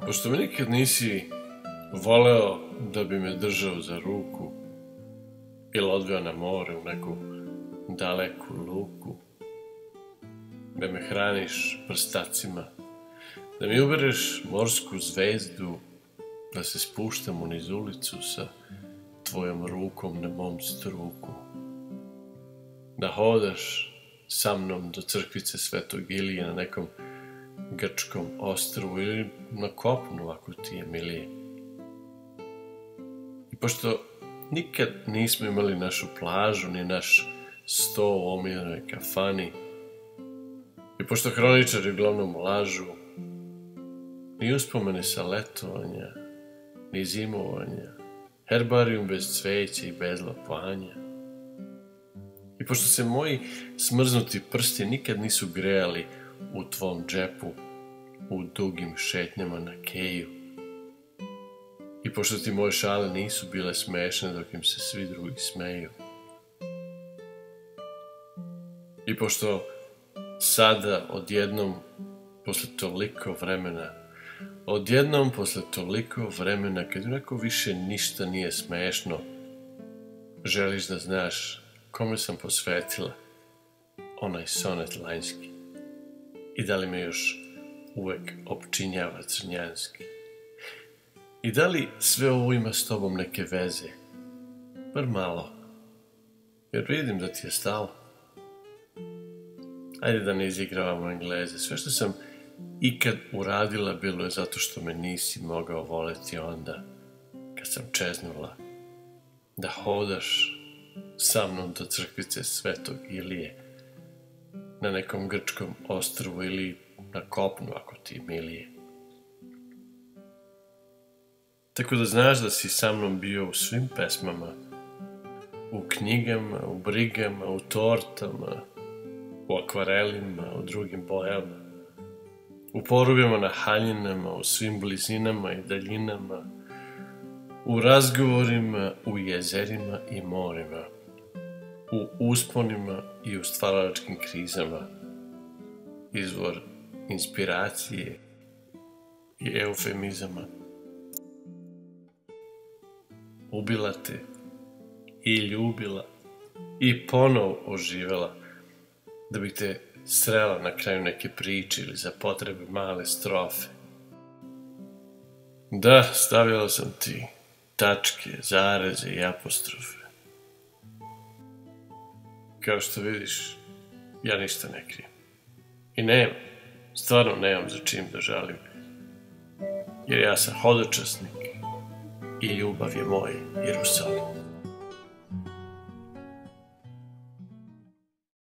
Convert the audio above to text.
Pošto me nikad nisi voleo da bi me držao za ruku ili odveo na more u neku daleku luku, da me hraniš prstacima, da mi ubereš morsku zvezdu, da se spuštam uniz ulicu sa tvojom rukom na mom struku, da hodaš sa mnom do crkvice Svetog Ilije na nekom grčkom ostrvu ili na kopnu ako ti je milije. I pošto nikad nismo imali našu plažu ni naš sto u omiljenoj kafani, i pošto hroničari uglavnom lažu, ni uspomene sa letovanja, ni zimovanja, herbarijum bez cveća i bez lapanja. I pošto se moji smrznuti prsti nikad nisu grejali u tvom džepu, u dugim šetnjama na keju, i pošto ti moje šale nisu bile smešne dok im se svi drugi smeju, i pošto sada odjednom posle toliko vremena kad neko više ništa nije smešno, želiš da znaš kome sam posvetila onaj sonet lanjski i da li me još uvek opčinjava crnjanski. I da li sve ovo ima s tobom neke veze? Bar malo, jer vidim da ti je stalo. Ajde da ne izigravamo Engleze. Sve što sam ikad uradila bilo je zato što me nisi mogao voleti onda kad sam čeznula. Da hodaš sa mnom do crkvice Svetog Ilije na nekom grčkom ostrvu ili na kopnu ako ti milije. Tako da znaš da si sa mnom bio u svim pesmama, u knjigama, u brigama, u tortama, u akvarelima, u drugim bojama, u porubima na haljinama, u svim blizinama i daljinama, u razgovorima, u jezerima i morima, u usponima i u stvaralačkim krizama, izvor inspiracije i eufemizama. Ubila te i ljubila i ponov oživela, da bih te srela na kraju neke priče ili za potrebe male strofe. Da, stavila sam ti tačke, zareze i apostrofe. Kao što vidiš, ja ništa ne krijem. I nemam, stvarno nemam za čim da žalim, jer ja sam hodočasnik i ljubav je moj Jerusalim.